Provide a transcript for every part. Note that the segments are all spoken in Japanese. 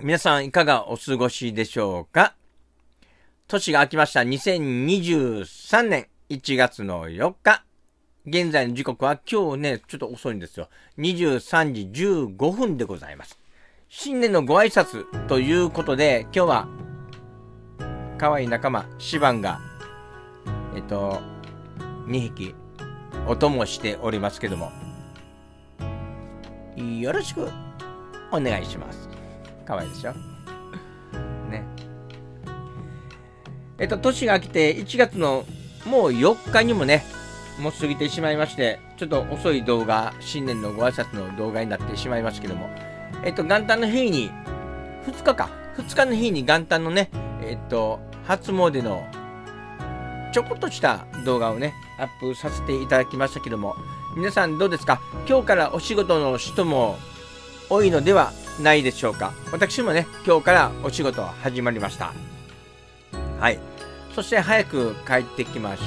皆さんいかがお過ごしでしょうか。年が明けました2023年1月の4日。現在の時刻は今日ね、ちょっと遅いんですよ。23時15分でございます。新年のご挨拶ということで、今日は可愛い仲間、シバンが、2匹お供しておりますけども、よろしくお願いします。可愛いでしょね。年が明けて1月のもう4日にもね、もう過ぎてしまいまして、ちょっと遅い動画、新年のご挨拶の動画になってしまいますけども、元旦の日に、2日の日に元旦のね、初詣のちょこっとした動画をね、アップさせていただきましたけども、皆さんどうですか？今日からお仕事の人も多いのではないでしょうか。私もね、今日からお仕事始まりました。はい。そして早く帰ってきまして、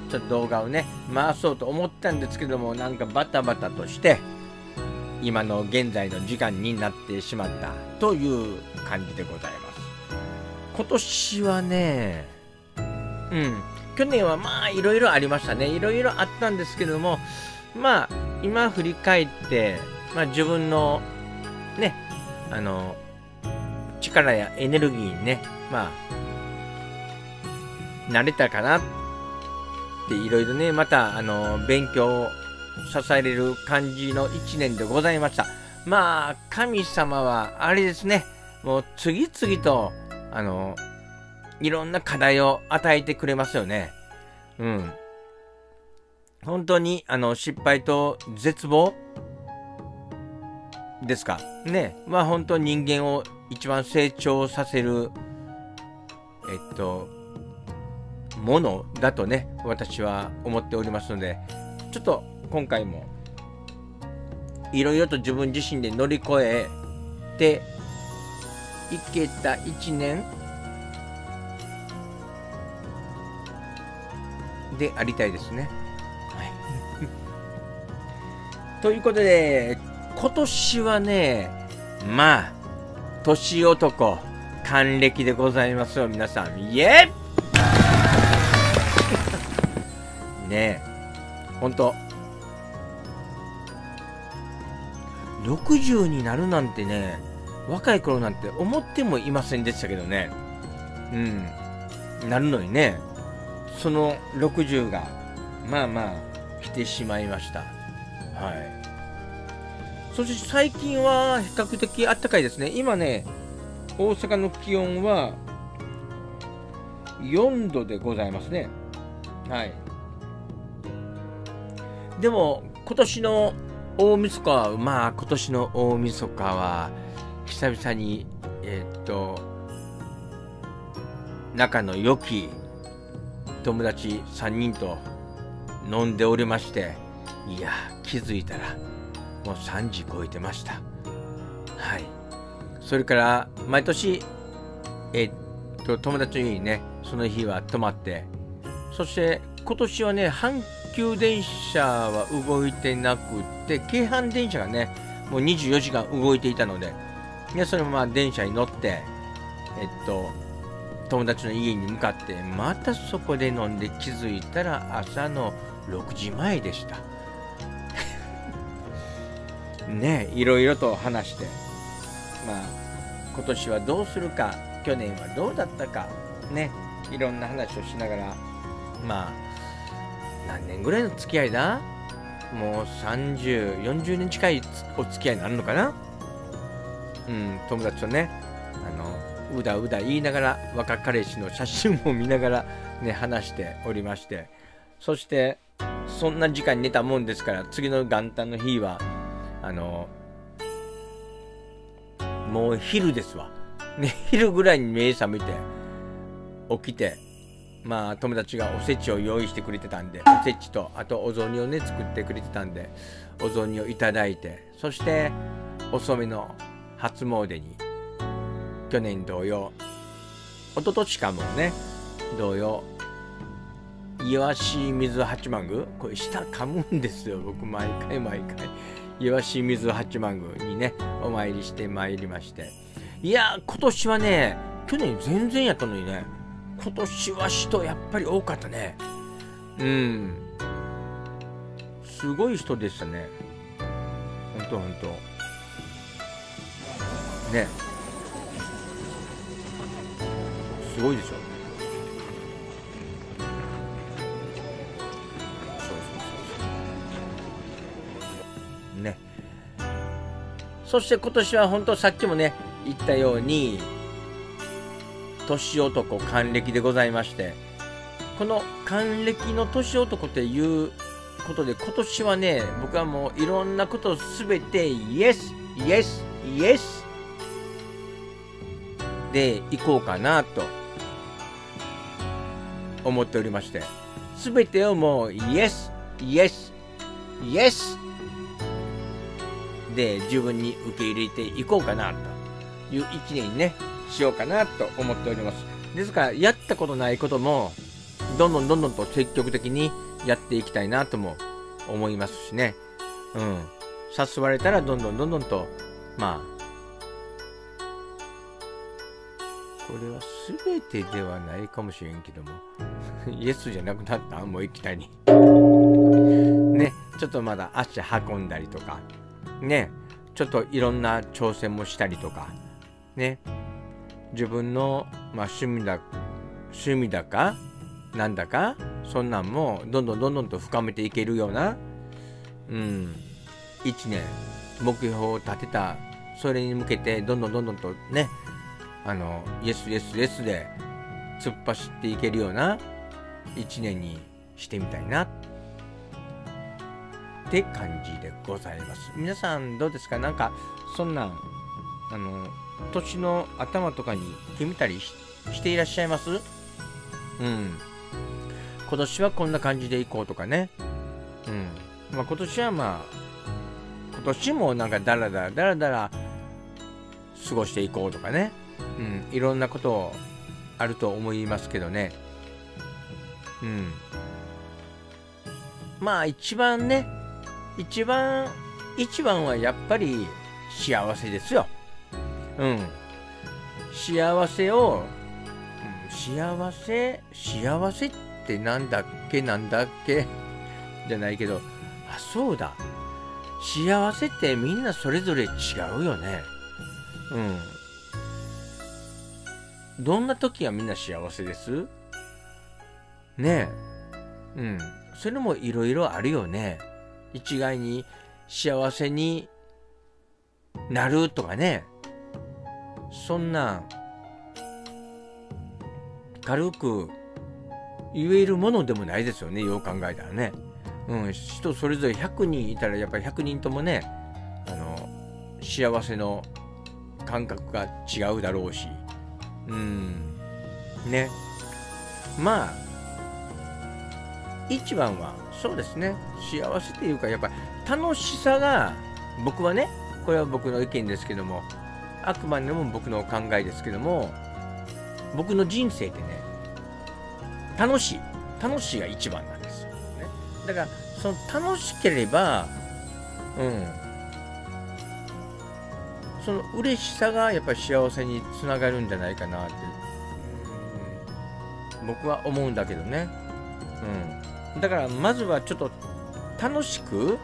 ちょっと動画をね、回そうと思ったんですけども、なんかバタバタとして、今の現在の時間になってしまったという感じでございます。今年はね、去年はまあいろいろありましたね。いろいろあったんですけども、まあ今振り返って、まあ自分のね、力やエネルギーにね、まあ慣れたかなっていろいろね、また勉強を支えれる感じの一年でございました。まあ神様はあれですね、もう次々といろんな課題を与えてくれますよね。本当に失敗と絶望ですかね。まあ本当に人間を一番成長させるものだとね、私は思っておりますので、ちょっと今回もいろいろと自分自身で乗り越えていけた一年でありたいですね。はい、ということで、今年はね、まあ年男還暦でございますよ、皆さん。イエーねえ、ほんと60になるなんてね、若い頃なんて思ってもいませんでしたけどね。なるのにね、その60がまあまあ来てしまいました。はい。そして最近は比較的暖かいですね。今ね、大阪の気温は4度でございますね。はい。でも今年の大晦日は、まあ今年の大晦日は久々に仲の良き友達3人と飲んでおりまして、いや気づいたらもう3時超えてました。はい。それから毎年友達の家にね、その日は泊まって、そして今年はね、阪急電車は動いてなくって京阪電車がね、もう24時間動いていたので、そのまま電車に乗って友達の家に向かって、またそこで飲んで気づいたら朝の6時前でしたね。いろいろと話して、まあ今年はどうするか、去年はどうだったかね、いろんな話をしながら、まあ何年ぐらいの付き合いだ、もう30、40年近いお付き合いになるのかな。友達とね、うだうだ言いながら、若彼氏の写真も見ながらね、話しておりまして、そしてそんな時間に寝たもんですから、次の元旦の日はもう昼ですわね。昼ぐらいに目覚めて起きて、まあ友達がおせちを用意してくれてたんで、おせちとあとお雑煮をね作ってくれてたんで、お雑煮をいただいて、そして遅めの初詣に、去年同様、一昨年かもね同様、岩清水八幡宮、これ下噛むんですよ僕、毎回岩清水八幡宮にねお参りしてまいりまして、 いや、今年はね、去年全然やったのにね、今年は人やっぱり多かったね。うん。すごい人でしたね。ほんとほんと。ね。すごいでしょ。ね。そして今年は本当さっきもね言ったように年男還暦でございまして、この還暦の年男っていうことで今年はね、僕はもういろんなことすべてイエスイエスイエスでいこうかなと思っておりまして、すべてをもうイエスイエスイエスで自分に受け入れていこうかなという一年にねしようかなと思っております。ですからやったことないこともどんどんと積極的にやっていきたいなとも思いますしね。うん。誘われたらどんどんと、まあこれは全てではないかもしれんけどもイエスじゃなくなった、もう液体にね、ちょっとまだ足運んだりとかね、ちょっといろんな挑戦もしたりとかね、自分の、まあ、趣味だかなんだかそんなんもどんどんと深めていけるような、1年目標を立てた、それに向けてどんどんとね、イエスイエスイエスで突っ走っていけるような1年にしてみたいなって感じでございます。皆さんどうですか？なんかそんなん年の頭とかに決めたりしていらっしゃいます？今年はこんな感じでいこうとかね。まあ今年はまあ今年もなんかダラダラ過ごしていこうとかね。いろんなことあると思いますけどね。まあ一番はやっぱり幸せですよ。幸せを、幸せってなんだっけじゃないけど、あ、そうだ。幸せってみんなそれぞれ違うよね。どんな時がみんな幸せですねえ。それもいろいろあるよね。一概に幸せになるとかね。そんな軽く言えるものでもないですよね。よう考えたらね。人それぞれ100人いたらやっぱり100人ともね、幸せの感覚が違うだろうし。ね。まあ一番はそうですね、幸せっていうかやっぱ楽しさが、僕はね、これは僕の意見ですけども、あくまでも僕の考えですけども、僕の人生ってね、楽しいが一番なんですよ、ね。だからその楽しければ、その嬉しさがやっぱり幸せにつながるんじゃないかなって、僕は思うんだけどね。だからまずはちょっと楽しく、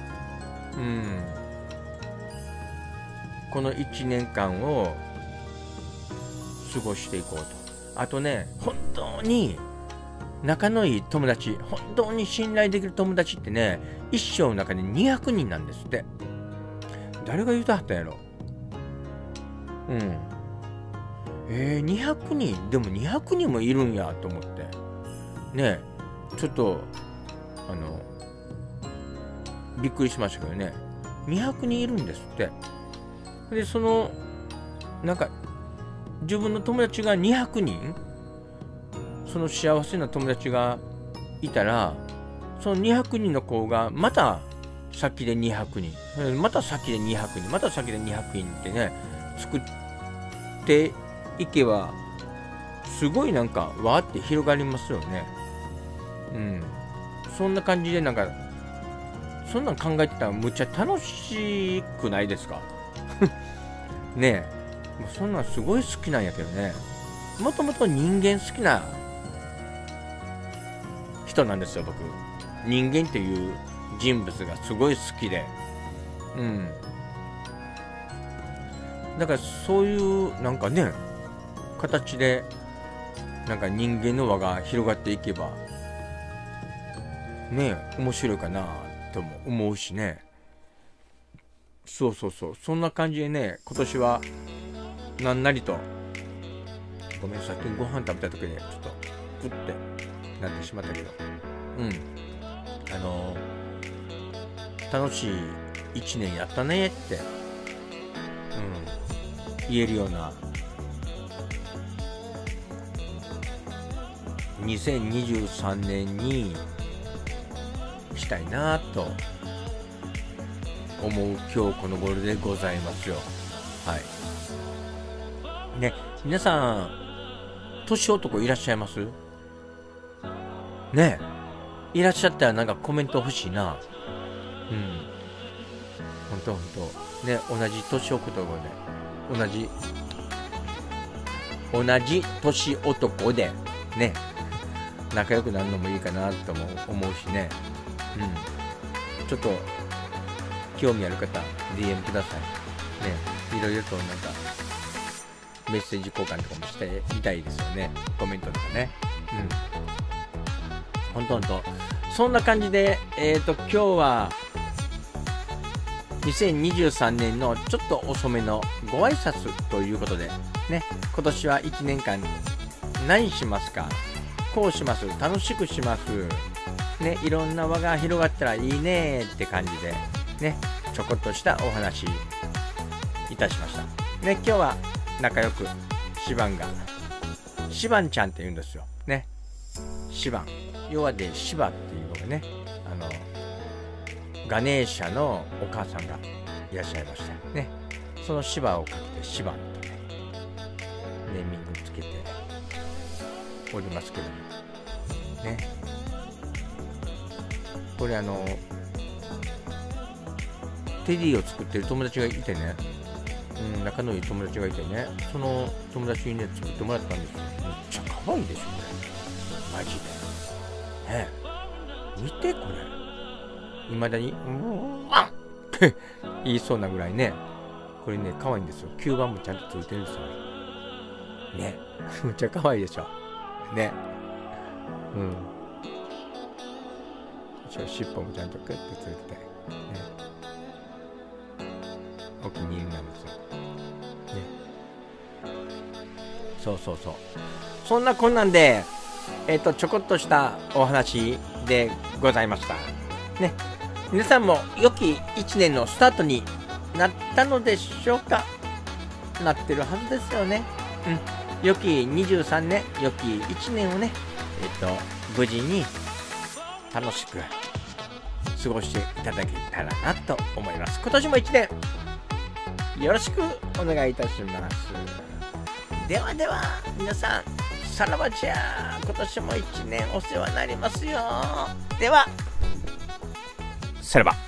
この1年間を過ごしていこうと。あとね、本当に仲のいい友達、本当に信頼できる友達ってね、一生の中で200人なんですって。誰が言うたはったんやろ。200人でも200人もいるんやと思ってね、ちょっとびっくりしましたけどね、200人いるんですって。でそのなんか自分の友達が200人、その幸せな友達がいたら、その200人の子がまた先で200人、また先で200人、また先で200人ってね、作っていけばすごいなんかわーって広がりますよね。そんな感じで、なんかそんなん考えてたらむっちゃ楽しくないですかねもうそんなんすごい好きなんやけどね。もともと人間好きな人なんですよ、僕。人間っていう人物がすごい好きで。うん。だからそういうなんかね、形でなんか人間の輪が広がっていけばね、面白いかなとも思うしね。そうそうそう、そんな感じでね、今年はなんなりと、ごめん、さっきご飯食べた時でちょっとプってなってしまったけど、楽しい1年やったねって、言えるような2023年にしたいなと思う今日この頃でございますよ。はいね、皆さん年男いらっしゃいますね。いらっしゃったらなんかコメント欲しいな。ほんとね、同じ年男で同じ年男でね、仲良くなるのもいいかなとも思うしね。ちょっと興味ある方 DM くださいね。いろいろとなんかメッセージ交換とかもしてみたいですよね。コメントとかね。ほんとそんな感じで今日は2023年のちょっと遅めのご挨拶ということでね、今年は1年間何しますか、こうします、楽しくしますね、いろんな輪が広がったらいいねって感じでね、ちょこっとしたお話いたしましたね。今日は仲良くシバンちゃんって言うんですよね。シバン、要はでシバっていうのがね、ガネーシャのお母さんがいらっしゃいましたね。そのシバをかけてシバンとね、ネーミングつけておりますけどもね。これテディを作ってる友達がいてね、仲のいい友達がいてね、その友達にね作ってもらったんですよ。めっちゃ可愛いでしょこれ、マジでね。見てこれ、未だにワンって言いそうなぐらいね、これね可愛いんですよ。吸盤もちゃんとついてるんですよね。めっちゃ可愛いでしょね。尻尾もちゃんとクッてついててね、お気に入りなんですよね。そうそんなこんなんでちょこっとしたお話でございましたね。皆さんも良き1年のスタートになったのでしょうか。なってるはずですよね。良き23年、良き1年をね、無事に楽しく過ごしていただけたらなと思います。今年も1年よろしくお願いいたします。ではでは皆さん、さらばちゃー、今年も1年お世話になりますよ。ではさらば。